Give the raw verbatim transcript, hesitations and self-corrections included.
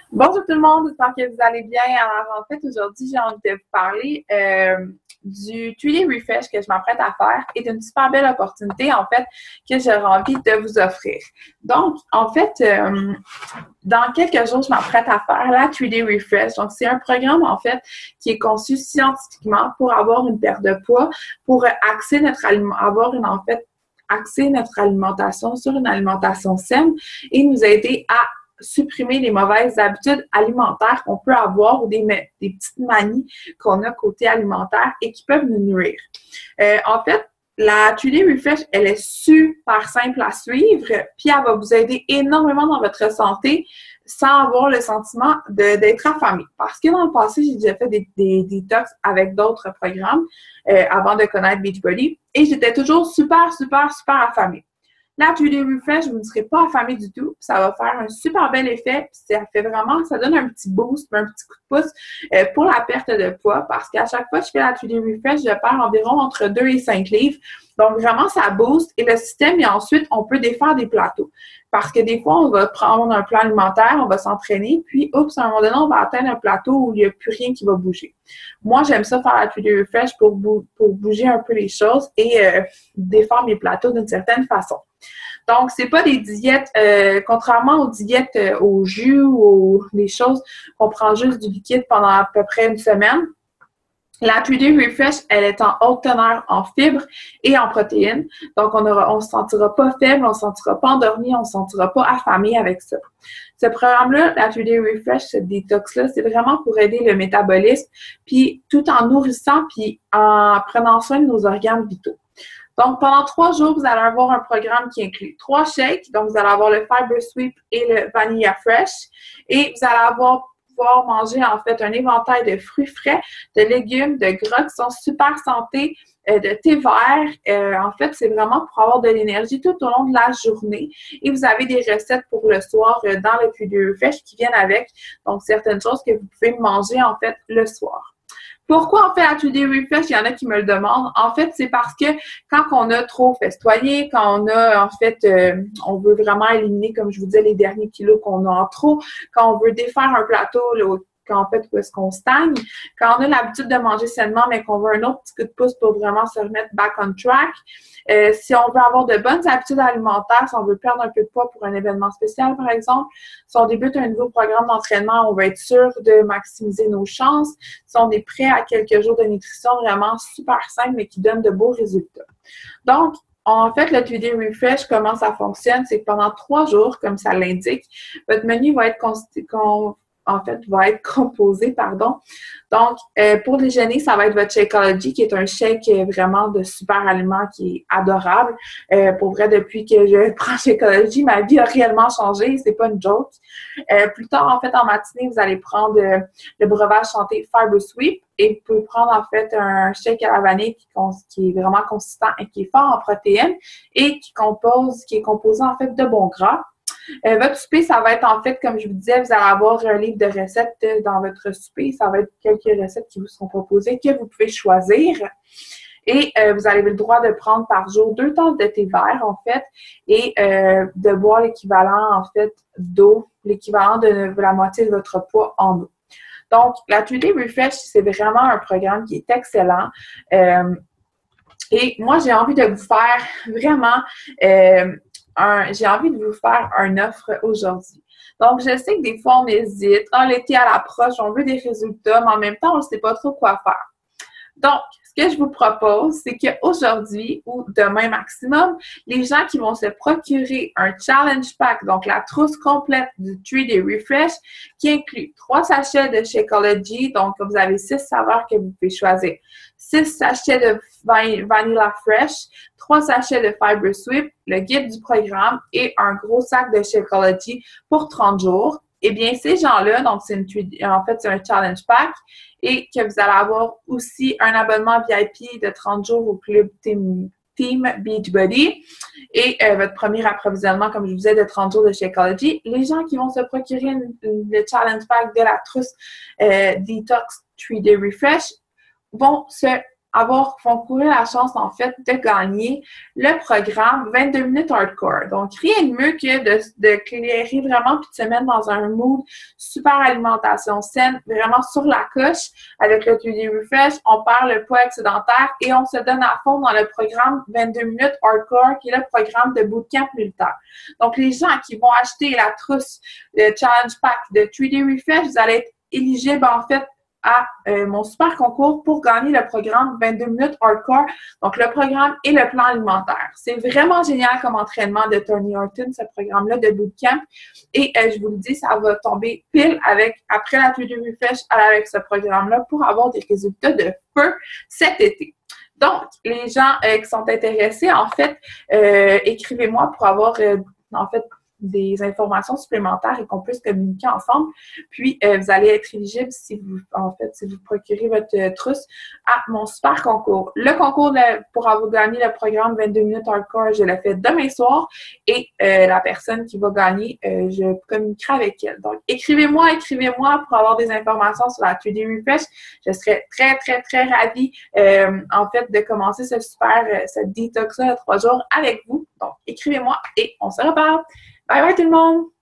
Bonjour tout le monde, j'espère que vous allez bien. Alors en fait, aujourd'hui, j'ai envie de vous parler euh, du trois D Refresh que je m'apprête à faire et d'une super belle opportunité en fait que j'aurais envie de vous offrir. Donc, en fait, euh, dans quelques jours, je m'apprête à faire la trois D Refresh. Donc, c'est un programme en fait qui est conçu scientifiquement pour avoir une perte de poids, pour axer notre aliment, avoir une en fait axer notre alimentation sur une alimentation saine et nous aider à supprimer les mauvaises habitudes alimentaires qu'on peut avoir ou des, des petites manies qu'on a côté alimentaire et qui peuvent nous nuire. Euh, en fait, la trois D Refresh, elle est super simple à suivre, puis elle va vous aider énormément dans votre santé sans avoir le sentiment d'être affamé. Parce que dans le passé, j'ai déjà fait des, des, des detox avec d'autres programmes euh, avant de connaître Beachbody et j'étais toujours super, super, super affamée. La trois D Refresh, vous ne serez pas affamé du tout. Ça va faire un super bel effet. Puis ça fait vraiment, ça donne un petit boost, un petit coup de pouce euh, pour la perte de poids. Parce qu'à chaque fois que je fais la trois D Refresh, je perds environ entre deux et cinq livres. Donc vraiment, ça booste. Et le système, et ensuite, on peut défaire des plateaux. Parce que des fois, on va prendre un plan alimentaire, on va s'entraîner, puis oups, à un moment donné, on va atteindre un plateau où il n'y a plus rien qui va bouger. Moi, j'aime ça faire la trois D Refresh pour, bou pour bouger un peu les choses et euh, défaire mes plateaux d'une certaine façon. Donc, c'est pas des diètes, euh, contrairement aux diètes euh, au jus ou aux, des choses qu'on prend juste du liquide pendant à peu près une semaine. La trois D Refresh, elle est en haute teneur en fibres et en protéines. Donc, on aura, on se sentira pas faible, on se sentira pas endormi, on se sentira pas affamé avec ça. Ce programme-là, la trois D Refresh, ce détox-là, c'est vraiment pour aider le métabolisme, puis tout en nourrissant, puis en prenant soin de nos organes vitaux. Donc, pendant trois jours, vous allez avoir un programme qui inclut trois shakes. Donc, vous allez avoir le Fiber Sweep et le Vanilla Fresh. Et vous allez avoir pouvoir manger en fait un éventail de fruits frais, de légumes, de gras qui sont super santé, euh, de thé vert. Euh, en fait, c'est vraiment pour avoir de l'énergie tout au long de la journée. Et vous avez des recettes pour le soir euh, dans le trois D Refresh qui viennent avec. Donc, certaines choses que vous pouvez manger en fait le soir. Pourquoi on fait la trois D Refresh? Il y en a qui me le demandent. En fait, c'est parce que quand on a trop festoyé, quand on a, en fait, euh, on veut vraiment éliminer, comme je vous disais, les derniers kilos qu'on a en trop, quand on veut défaire un plateau, là, quand en fait, où est-ce qu'on stagne, quand on a l'habitude de manger sainement, mais qu'on veut un autre petit coup de pouce pour vraiment se remettre back on track, euh, si on veut avoir de bonnes habitudes alimentaires, si on veut perdre un peu de poids pour un événement spécial, par exemple, si on débute un nouveau programme d'entraînement, on va être sûr de maximiser nos chances, si on est prêt à quelques jours de nutrition vraiment super simple, mais qui donne de beaux résultats. Donc, en fait, le trois D Refresh, comment ça fonctionne, c'est que pendant trois jours, comme ça l'indique, votre menu va être constitué, en fait, va être composé, pardon. Donc, euh, pour déjeuner, ça va être votre Shakeology, qui est un shake vraiment de super aliment qui est adorable. Euh, pour vrai, depuis que je prends Shakeology, ma vie a réellement changé, c'est pas une joke. Euh, plus tard, en fait, en matinée, vous allez prendre euh, le breuvage santé Fiber Sweep et vous pouvez prendre, en fait, un shake à la vanille qui, qui est vraiment consistant et qui est fort en protéines et qui compose, qui est composé, en fait, de bons gras. Euh, votre souper, ça va être en fait, comme je vous disais, vous allez avoir un livre de recettes dans votre souper. Ça va être quelques recettes qui vous seront proposées que vous pouvez choisir. Et euh, vous avez le droit de prendre par jour deux tasses de thé vert, en fait, et euh, de boire l'équivalent, en fait, d'eau, l'équivalent de la moitié de votre poids en eau. Donc, la trois D Refresh, c'est vraiment un programme qui est excellent. Euh, et moi, j'ai envie de vous faire vraiment... Euh, j'ai envie de vous faire une offre aujourd'hui. Donc, je sais que des fois, on hésite. Ah, l'été à l'approche, on veut des résultats, mais en même temps, on ne sait pas trop quoi faire. Donc, ce que je vous propose, c'est qu'aujourd'hui ou demain maximum, les gens qui vont se procurer un challenge pack, donc la trousse complète du trois D Refresh, qui inclut trois sachets de Shakeology, donc vous avez six saveurs que vous pouvez choisir, six sachets de Vanilla Fresh, trois sachets de Fiber Sweep, le guide du programme et un gros sac de Shakeology pour trente jours. Eh bien, ces gens-là, donc c'est une, en fait, c'est un challenge pack et que vous allez avoir aussi un abonnement V I P de trente jours au club Team, Team Beachbody et euh, votre premier approvisionnement, comme je vous disais, de trente jours de Shakeology. Les gens qui vont se procurer une, une, le challenge pack de la trousse euh, Detox trois D Refresh vont se avoir, vont courir la chance, en fait, de gagner le programme vingt-deux minutes hardcore. Donc, rien de mieux que de, de clairer vraiment puis de se mettre dans un mood super alimentation saine, vraiment sur la coche avec le deux D Refresh. On perd le poids excédentaire et on se donne à fond dans le programme vingt-deux minutes hardcore qui est le programme de bootcamp militaire. Donc, les gens qui vont acheter la trousse, le challenge pack de trois D Refresh, vous allez être éligibles, en fait, à euh, mon super concours pour gagner le programme vingt-deux minutes hardcore, donc le programme et le plan alimentaire. C'est vraiment génial comme entraînement de Tony Horton, ce programme-là de bootcamp. Et euh, je vous le dis, ça va tomber pile avec, après la trois D Refresh, avec ce programme-là pour avoir des résultats de feu cet été. Donc, les gens euh, qui sont intéressés, en fait, euh, écrivez-moi pour avoir, euh, en fait, des informations supplémentaires et qu'on puisse communiquer ensemble. Puis, euh, vous allez être éligible si vous, en fait, si vous procurez votre euh, trousse à mon super concours. Le concours de, pour avoir gagné le programme vingt-deux minutes hardcore, je le fais demain soir et euh, la personne qui va gagner, euh, je communiquerai avec elle. Donc, écrivez-moi, écrivez-moi pour avoir des informations sur la trois D Refresh. Je serais très, très, très ravie, euh, en fait, de commencer ce super, euh, cette détox-là de trois jours avec vous. Donc, écrivez-moi et on se reparle. Bye bye tout le monde!